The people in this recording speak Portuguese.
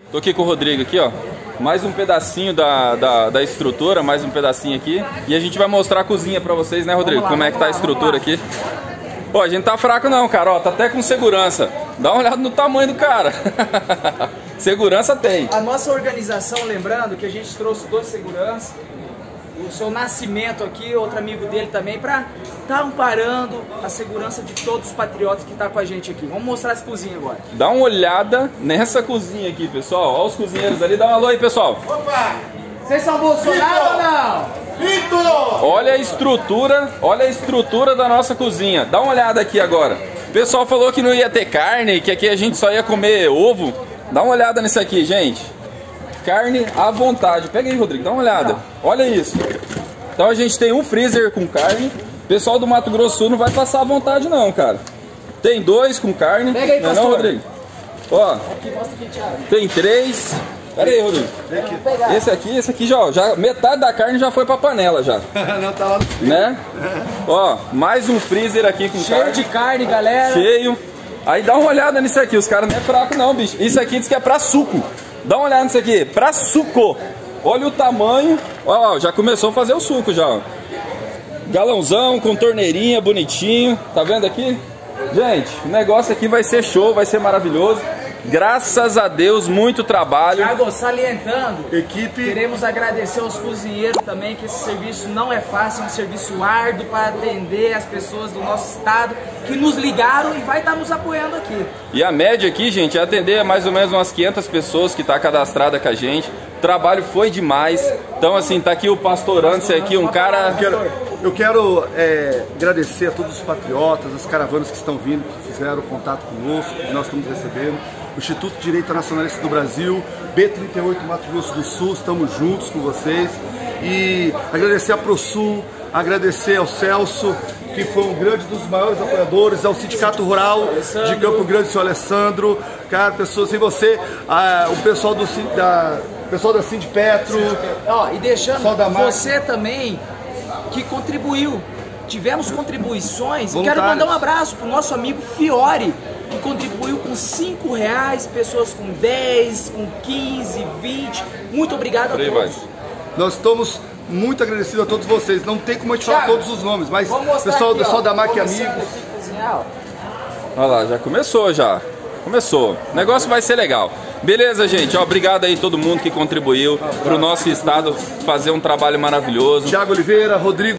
Tô aqui com o Rodrigo aqui, ó. Mais um pedacinho da estrutura, mais um pedacinho aqui. E a gente vai mostrar a cozinha pra vocês, né, Rodrigo? Como é que tá a estrutura aqui. Pô, a gente tá fraco não, cara, ó, tá até com segurança. Dá uma olhada no tamanho do cara. Segurança tem. A nossa organização, lembrando que a gente trouxe 2 seguranças, o seu Nascimento aqui, outro amigo dele também, pra tá amparando a segurança de todos os patriotas que tá com a gente aqui. Vamos mostrar essa cozinha agora. Dá uma olhada nessa cozinha aqui, pessoal. Ó os cozinheiros ali, dá um alô aí, pessoal. Opa! Vocês são Bolsonaro ou não? Vitor! Olha a estrutura da nossa cozinha. Dá uma olhada aqui agora. O pessoal falou que não ia ter carne, que aqui a gente só ia comer ovo. Dá uma olhada nisso aqui, gente. Carne à vontade. Pega aí, Rodrigo, dá uma olhada. Olha isso. Então a gente tem um freezer com carne. O pessoal do Mato Grosso do Sul não vai passar à vontade não, cara. Tem 2 com carne. Pega aí, não é não, Rodrigo? Ó, tem 3. Pera aí, Rodrigo. Esse aqui já metade da carne já foi pra panela já. Não tá lá no... Né? Ó, mais um freezer aqui com cheio carne. de carne, galera. Cheio. Aí dá uma olhada nisso aqui, os caras não é fraco não, bicho. Isso aqui diz que é pra suco. Dá uma olhada nisso aqui, pra suco. Olha o tamanho. Ó, já começou a fazer o suco já, ó. Galãozão, com torneirinha, bonitinho. Tá vendo aqui? Gente, o negócio aqui vai ser show, vai ser maravilhoso. Graças a Deus, muito trabalho. Thiago, salientando, equipe. Queremos agradecer aos cozinheiros também, que esse serviço não é fácil, é um serviço árduo para atender as pessoas do nosso estado que nos ligaram e vai estar nos apoiando aqui. E a média aqui, gente, é atender mais ou menos umas 500 pessoas que tá cadastrada com a gente. O trabalho foi demais. Então, assim, tá aqui o pastor Anderson aqui, um cara... Eu quero agradecer a todos os patriotas, as caravanas que estão vindo, que fizeram contato conosco, que nós estamos recebendo. O Instituto de Direito Nacionalista do Brasil, B38 Mato Grosso do Sul, estamos juntos com vocês. E agradecer a ProSul, agradecer ao Celso, que foi um grande dos maiores apoiadores, ao Sindicato Rural de Campo Grande, seu Alessandro. Cara, pessoas sem você, o pessoal pessoal da Sindipetro. Ó, e deixando você também que contribuiu. Tivemos contribuições. Quero mandar um abraço pro nosso amigo Fiore, que contribuiu com R$5, pessoas com 10, com 15, 20. Muito obrigado a todos. Nós estamos muito agradecidos a todos vocês. Não tem como a gente falar todos os nomes, mas pessoal da MAC Amigos. Olha lá, já começou já. Começou. O negócio vai ser legal. Beleza, gente? Ó, obrigado aí a todo mundo que contribuiu para o nosso estado fazer um trabalho maravilhoso. Thiago Oliveira, Rodrigo.